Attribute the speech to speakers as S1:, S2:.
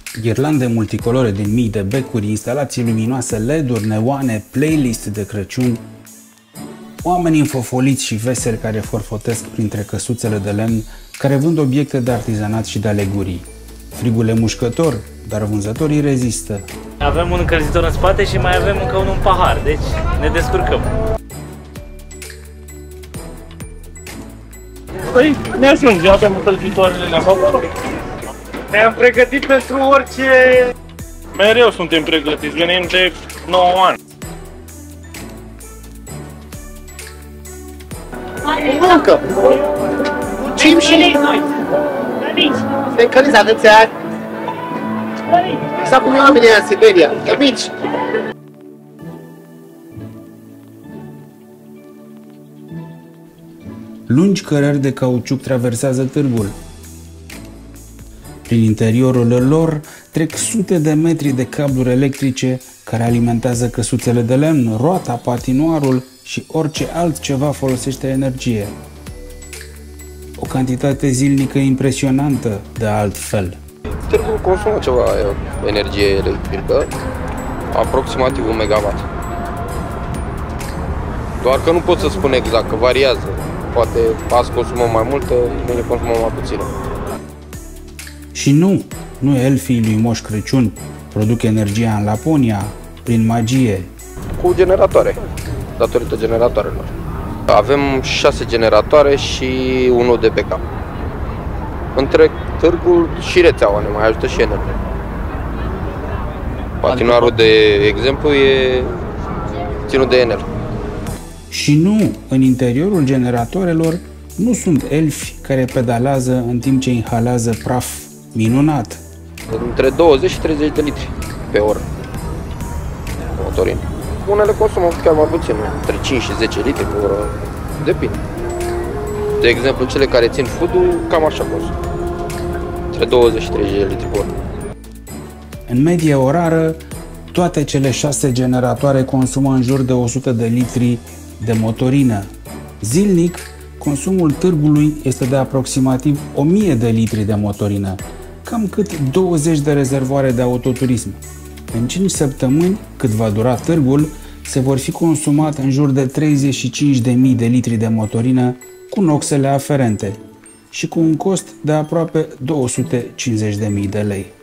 S1: Ghirlande multicolore din mii de becuri, instalații luminoase, LED-uri, neoane, playlist de Crăciun, oameni înfofoliți și veseli care forfotesc printre căsuțele de lemn care vând obiecte de artizanat și de alegurii. Frigul e mușcător, dar vânzătorii rezistă.
S2: Avem un încălzitor în spate și mai avem încă un pahar, deci ne descurcăm.
S3: Păi ne ajunge, avem încălzitoarele acolo.
S2: Ne-am pregătit pentru orice...
S3: Mereu suntem pregătiți, venim de 9 ani.
S4: Încă! Muncim și... Ne încăliți atâția ani! Exact cum e oamenii în Siberia, de mici!
S1: Lungi cărări de cauciuc traversează târgul. Prin interiorul lor trec sute de metri de cabluri electrice care alimentează căsuțele de lemn, roata, patinoarul și orice altceva folosește energie. O cantitate zilnică impresionantă de altfel.
S5: Târgul consumă ceva energie electrică, aproximativ 1 MW. Doar că nu pot să spun exact, că variază. Poate azi consumăm mai multă, mâine consumăm mai puțină.
S1: Și nu elfii lui Moș Crăciun produc energia în Laponia prin magie.
S5: Cu generatoare, datorită generatoarelor. Avem 6 generatoare și unul de backup. Între târgul și rețeaua ne mai ajută și energie. Patinoarul, de exemplu, e ținut de Enel.
S1: Și în interiorul generatoarelor nu sunt elfi care pedalează în timp ce inhalează praf minunat.
S5: Între 20 și 30 de litri pe oră motorină. Unele consumă chiar mai puțin, între 5 și 10 litri pe oră, depinde. De exemplu, cele care țin food-ul, cam așa consumă, între 20 și 30 de litri pe oră.
S1: În medie orară, toate cele 6 generatoare consumă în jur de 100 de litri de motorină. Zilnic, consumul târgului este de aproximativ 1000 de litri de motorină, cam cât 20 de rezervoare de autoturism. În 5 săptămâni, cât va dura târgul, se vor fi consumat în jur de 35.000 de litri de motorină cu noxele aferente și cu un cost de aproape 250.000 de lei.